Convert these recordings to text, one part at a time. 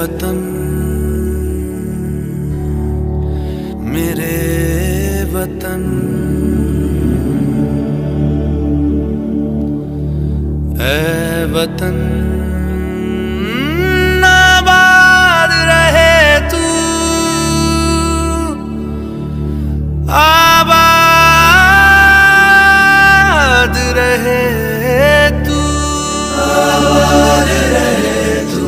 वतन मेरे वतन, ऐ वतन आबाद रहे तू, आबाद रहे तू, आबाद रहे तू।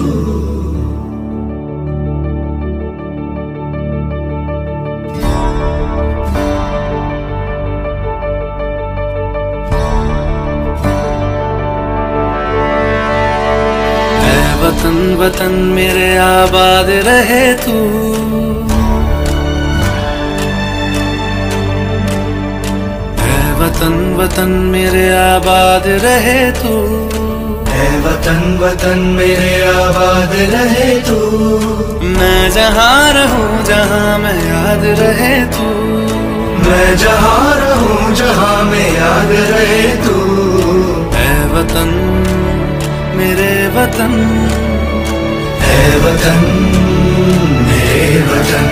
वतन वतन मेरे आबाद रहे तू, ऐ वतन वतन मेरे आबाद रहे तू, ऐ वतन वतन मेरे आबाद रहे तू। मैं जहाँ रहूं जहाँ मैं याद रहे तू, मैं जहाँ रहूं जहाँ मैं याद रहे तू। ऐ वतन मेरे वतन, ऐ वतन मेरे वतन।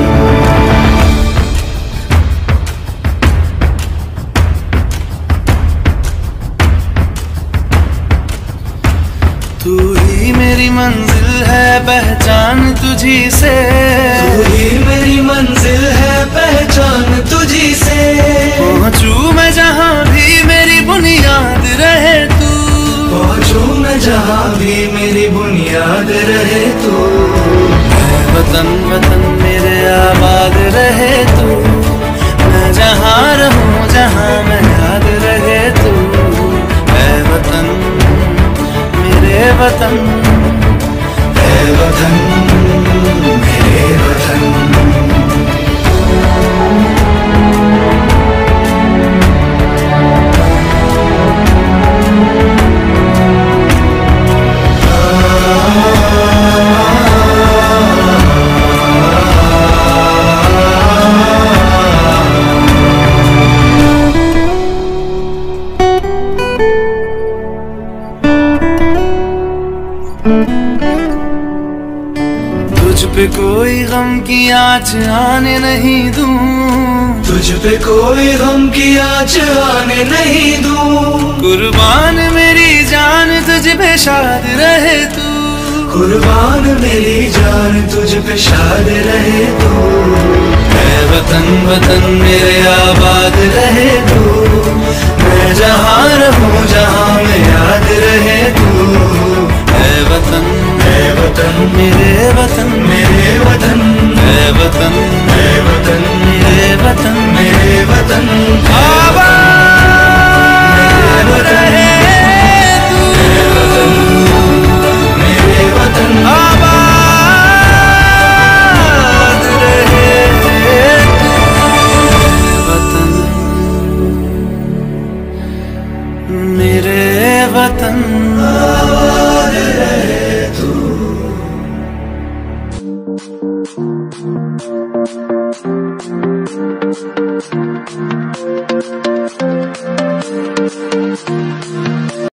तू ही मेरी मंजिल है पहचान तुझी से, तू ही मेरी मंजिल है पहचान तुझी से। पहुँचूं मैं जहाँ भी मेरी बुनियाद रहे तू, पहुँचूं मैं जहाँ भी मेरी बुनियाद रहे तू। ऐ वतन वतन मेरे आबाद रहे तू, मैं जहाँ रहूं जहाँ मैं याद रहे तू। ऐ वतन मेरे वतन, ऐ वतन मेरे वतन। तुझ पे कोई गम की आँच आने नहीं दूं, तुझ पे कोई गम की आँच आने नहीं दूं। कुर्बान मेरी जान तुझ पे शाद रहे तू, कुर्बान मेरी जान तुझ पे शाद रहे तू। ऐ वतन वतन मेरे आबाद रहे तू, मैं जहाँ रहूं जहाँ मैं याद रहे तू। ऐ वतन मेरे वतन, मेरे वतन, ऐ वतन मेरे वतन, मेरे वतन। आबाद रहे तू, मेरे वतन, आबाद रहे तू। वतन मेरे वतन।